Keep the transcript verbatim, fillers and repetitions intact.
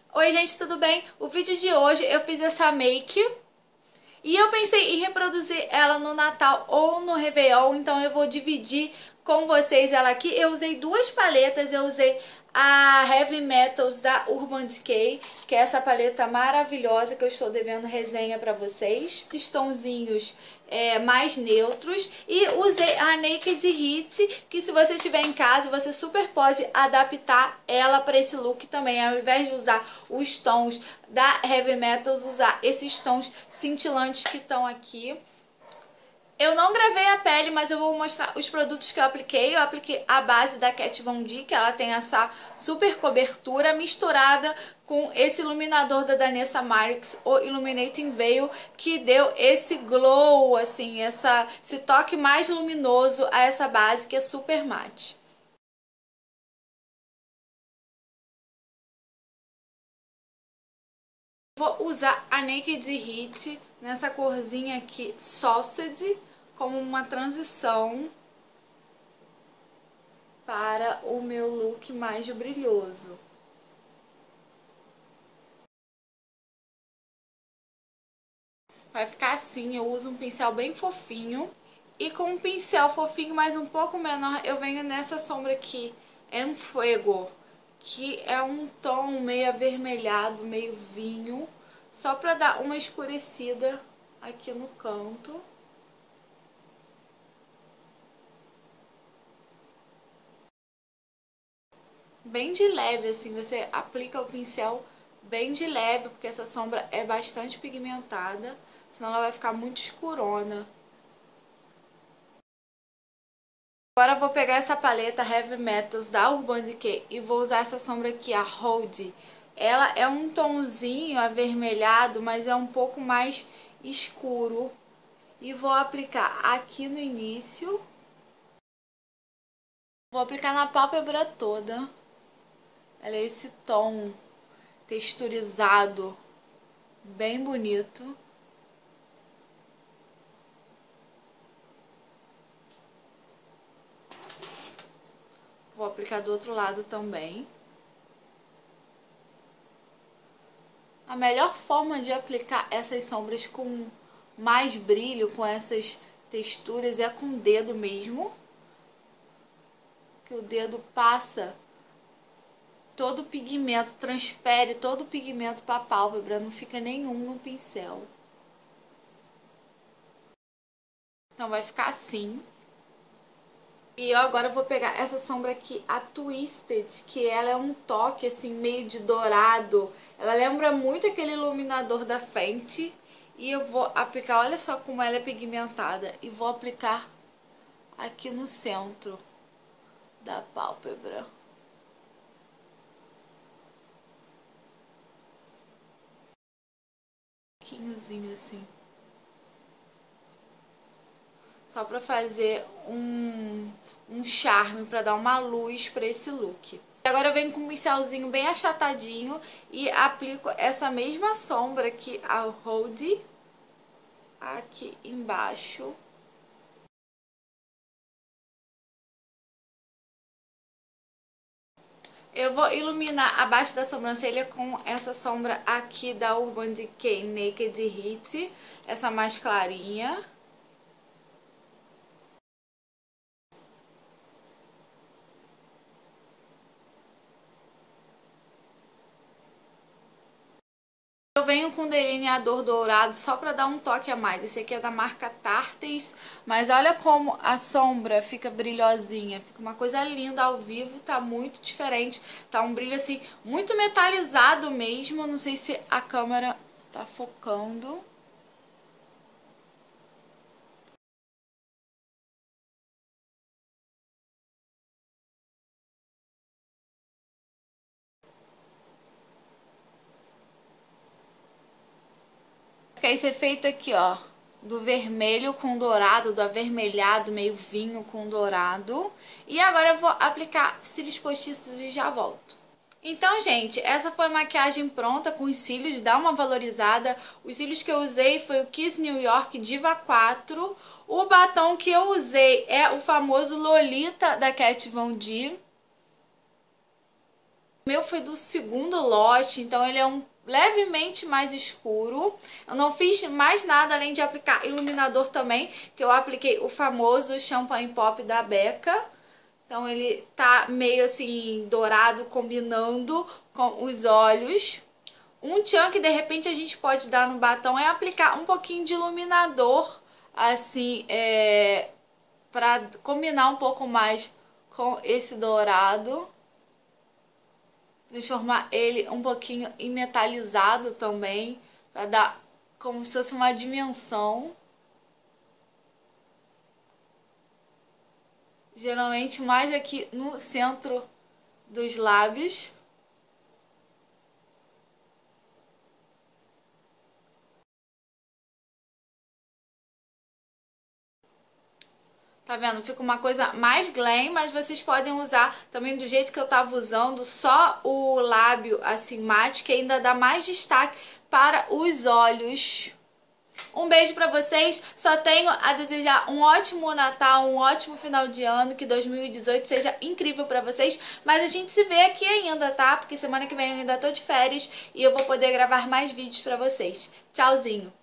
Oi gente, tudo bem? O vídeo de hoje eu fiz essa make e eu pensei em reproduzir ela no Natal ou no Réveillon, então eu vou dividir com vocês ela aqui. Eu usei duas paletas, eu usei a Heavy Metals da Urban Decay, que é essa paleta maravilhosa que eu estou devendo resenha pra vocês. Esses tonzinhos é, mais neutros. E usei a Naked Heat, que se você tiver em casa, você super pode adaptar ela para esse look também. Ao invés de usar os tons da Heavy Metals, usar esses tons cintilantes que estão aqui. Eu não gravei a pele, mas eu vou mostrar os produtos que eu apliquei. Eu apliquei a base da Kat Von D, que ela tem essa super cobertura misturada com esse iluminador da Danessa Myricks, o Illuminating Veil, que deu esse glow, assim, essa, esse toque mais luminoso a essa base, que é super mate. Vou usar a Naked Heat nessa corzinha aqui, Sausage, como uma transição para o meu look mais brilhoso. Vai ficar assim, eu uso um pincel bem fofinho. E com um pincel fofinho, mas um pouco menor, eu venho nessa sombra aqui, En Fuego, que é um tom meio avermelhado, meio vinho, só para dar uma escurecida aqui no canto. Bem de leve, assim, você aplica o pincel bem de leve, porque essa sombra é bastante pigmentada, senão ela vai ficar muito escurona. Agora eu vou pegar essa paleta Heavy Metals da Urban Decay e vou usar essa sombra aqui, a Hold. Ela é um tomzinho avermelhado, mas é um pouco mais escuro. E vou aplicar aqui no início. Vou aplicar na pálpebra toda. Ela é esse tom texturizado, bem bonito. Vou aplicar do outro lado também. A melhor forma de aplicar essas sombras com mais brilho, com essas texturas, é com o dedo mesmo. Que o dedo passa todo o pigmento, transfere todo o pigmento para a pálpebra, não fica nenhum no pincel. Então vai ficar assim. E eu agora vou pegar essa sombra aqui, a Twisted, que ela é um toque assim meio de dourado. Ela lembra muito aquele iluminador da Fenty. E eu vou aplicar, olha só como ela é pigmentada. E vou aplicar aqui no centro da pálpebra. Um pouquinhozinho assim. Só pra fazer um, um charme, pra dar uma luz pra esse look. Agora eu venho com um pincelzinho bem achatadinho e aplico essa mesma sombra aqui, a Hold, aqui embaixo. Eu vou iluminar abaixo da sobrancelha com essa sombra aqui da Urban Decay Naked Heat, essa mais clarinha. Eu venho com um delineador dourado só pra dar um toque a mais. Esse aqui é da marca Tarte's, mas olha como a sombra fica brilhosinha. Fica uma coisa linda ao vivo, tá muito diferente. Tá um brilho assim, muito metalizado mesmo. Não sei se a câmera tá focando. Fica esse efeito aqui, ó, do vermelho com dourado, do avermelhado, meio vinho com dourado. E agora eu vou aplicar cílios postiços e já volto. Então, gente, essa foi a maquiagem pronta com os cílios, dá uma valorizada. Os cílios que eu usei foi o Kiss New York Diva quatro. O batom que eu usei é o famoso Lolita da Kat Von D. Meu foi do segundo lote, então ele é um levemente mais escuro. Eu não fiz mais nada além de aplicar iluminador também, que eu apliquei o famoso Champagne Pop da Becca. Então ele tá meio assim dourado, combinando com os olhos. Um tchan que de repente a gente pode dar no batom é aplicar um pouquinho de iluminador, assim, é, pra combinar um pouco mais com esse dourado. Transformar ele um pouquinho em metalizado também, para dar como se fosse uma dimensão. Geralmente mais aqui no centro dos lábios. Tá vendo? Fica uma coisa mais glam, mas vocês podem usar também do jeito que eu tava usando, só o lábio assim mate, que ainda dá mais destaque para os olhos. Um beijo pra vocês, só tenho a desejar um ótimo Natal, um ótimo final de ano, que dois mil e dezoito seja incrível pra vocês, mas a gente se vê aqui ainda, tá? Porque semana que vem eu ainda tô de férias e eu vou poder gravar mais vídeos pra vocês. Tchauzinho!